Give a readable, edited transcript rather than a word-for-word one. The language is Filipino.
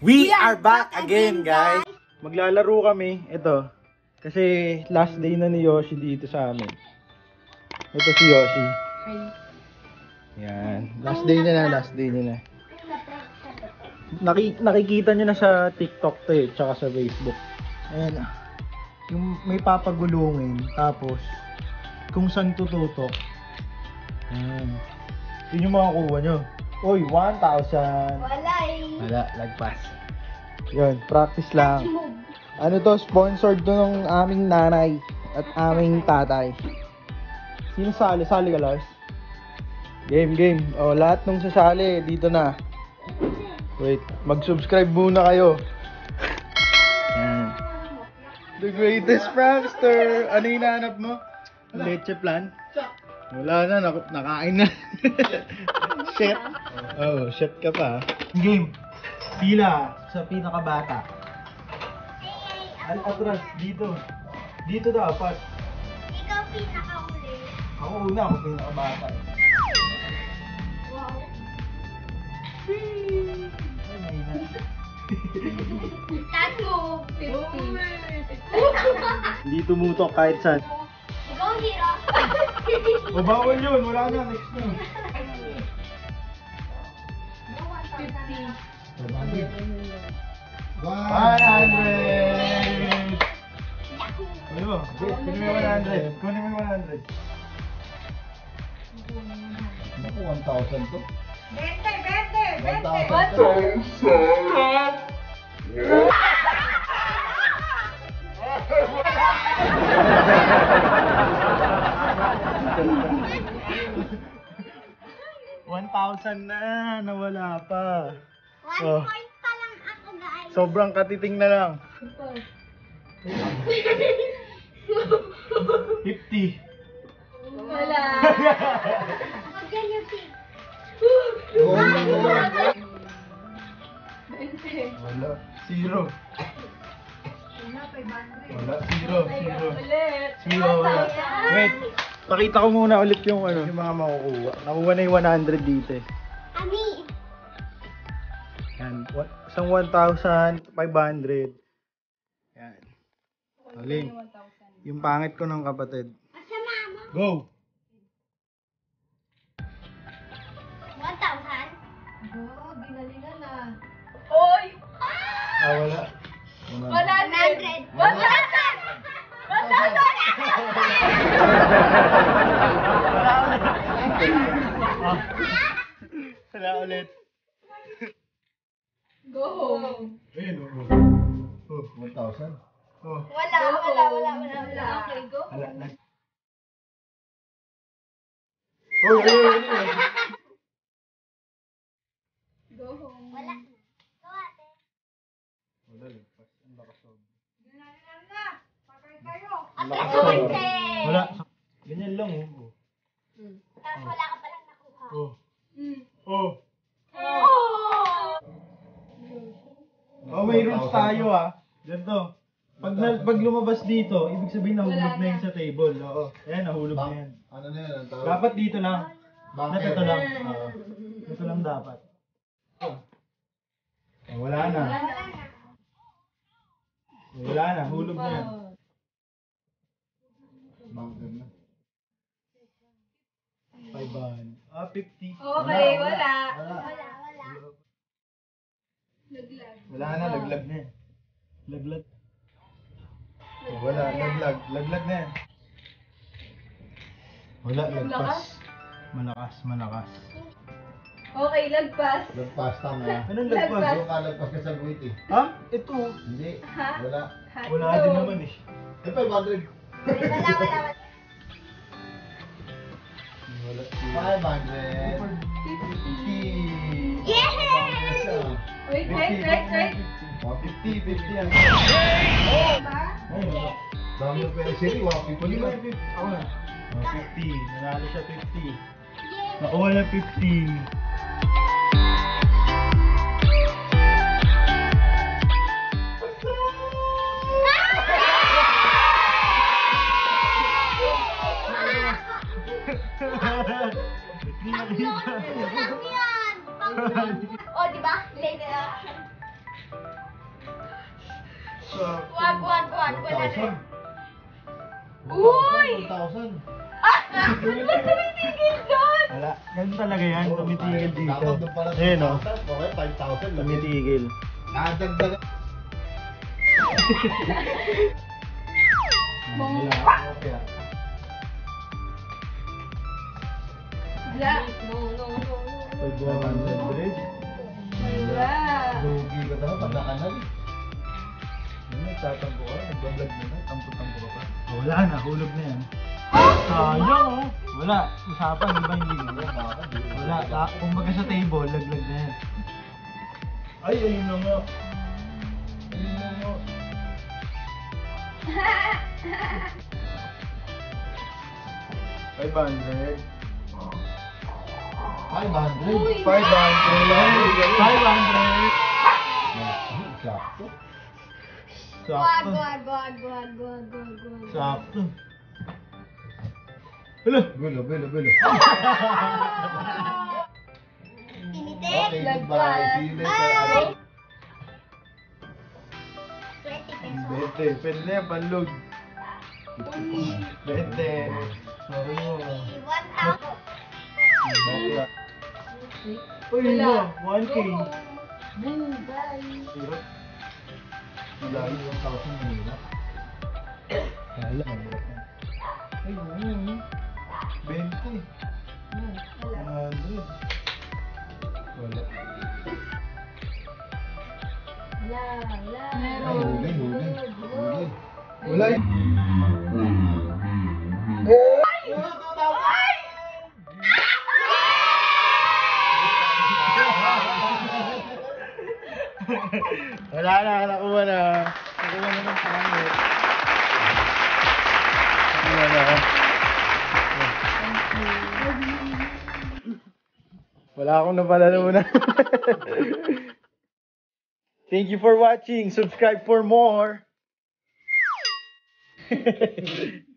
We are back again, guys. Maglalaro kami. Ito. Kasi last day na ni Yoshi dito sa amin. Ito si Yoshi. Yan. Last day niya na. Nakikita nyo na sa TikTok to eh, tsaka sa Facebook. Ayan. Yung may papagulungin, tapos kung saan tututok. Ayan. Yun yung makakuha nyo. Uy, 1,000. Wala, lagpas. Yun, practice lang. Ano to, sponsored to ng aming nanay at aming tatay. Sino sali? Sali ka, Lars? Game. O, lahat nung sasali, dito na. Wait, mag-subscribe muna kayo. Yan. The greatest prankster. Ano yung hinahanap mo? Leche plan? Wala na, nakain na. Chef. Oh, chef ka pa. Game. Pila sa pinakabata. Atras, dito. Dito dapat. Ikaw pinakauli. Ako una, ako pinakabata. Wow. Ay, mahina. Tato. 50. Hindi tumutok kahit saan. Ikaw hirap. O bawal yun, wala na, next na. 100! Ano? Kunin mo yung 100. Kunin mo yung 100. Naku, 1,000 to. 1,000 na, nawala pa. 1 Oh. point pa lang ako, guys. Sobrang katiting na lang. 50. Wala. Magyan yung pig. Wala. Zero. Wala. Zero. Wala. Wait. Pakita ko muna ulit yung ano, yung mga makukuha. Nakuha na yung 100 dito eh. Ani. Yan. Isang 1,500. Yan. Aling. Yung pangit ko ng kapatid. Asa mama? Go! 1,000? Ah, wala. 100. Wala ulit. Go home. Ayun, oh. 1,000. Oh. Wala. Okay, go Wala home. na. Oh, ayun. Go home. Wala. Go, ate. Wala, lagpas. Ang lakas of. Ang Lakas konti. Wala. Ganyan lang, oh. Tapos wala ka palang nakuha. Oh. Oh. Oh, may rules tayo ah. Ganito. Pag lumabas dito, ibig sabihin nahulog na yun sa table. Oo. Ayan, nahulog na yan. Ano na yan? Ang tawag? Dapat dito lang. Bakit? Ito lang. Oo. Ito lang dapat. Oh, wala na. Wala na. Hulog na yan. Bunker na. 500. 50. Okay, wala. Wala. Naglag. Wala na. Laglag na yan. Laglag. Oh, wala. Laglag. Laglag na yan. Wala. Lagpas. Malakas. Okay, lagpas. Lagpas, tama. Anong lagpas? Lagpas. Yung kalagpas ka sa guwit eh. Ha? Ito. Hindi. Ha? Wala. Wala din naman eh. Eh, 500. Wala. 500. 50. Yeah! Isa. Wait. 50 yan. Diba? Ayun. Dami yung pera siri. Wapit ko Pwede ba nila. yung 50? Ako na. 50. Nanalo siya 50. Yeah! Nakuha na 50. Hindi nakita. Lang yan! O, di ba? Later. Wag, wag, wag. Wala na. 1,000. Uy! 1,000. Ba't tumitigil doon? Wala. Ganun talaga yan. Tumitigil dito. Dapat doon pala sa Ayun o. 1,000. Okay, 5,000 lang. Tumitigil. Nadagdag. Wala. Okay ah. Wala. No, no, no, no. 500. Wala. Lugi ka daw, pagkakanal. Nagtatampo ka. Nagbablog mo na, tampo-tampo ka pa. Wala na. Hulog na yan. Sayang oh. Wala. Usapan. Di ba hindi? Wala. Kumbaga sa table, laglag na yan. Ay, ayun na nga. Ayun na nga. $500. 500. Uy. 500. 500. Sakto. Wag, Sakto. wag, wag, wag, wag, wag, wag. Sakto. Hala. Gulo, gulo, gulo. Tinitik. Okay, goodbye. See you later. 20 pesos. 20. Pwede na yan, panlog. 20. Sorry mo. 1,000. Bakla. Uy, Wala. 1K. Boom, bye. Hirap. Wala yung 1,000 mo na. Kala, ang hirap na. Ay, oo. 20. Wala. 100. Wala. Wala, wala. Ay, huli, huli. Huli. Wala yun. Wala na, nakuha na. Nakuha na ng pangit. Nakuha na. Wala akong napalala muna. Thank you for watching. Subscribe for more.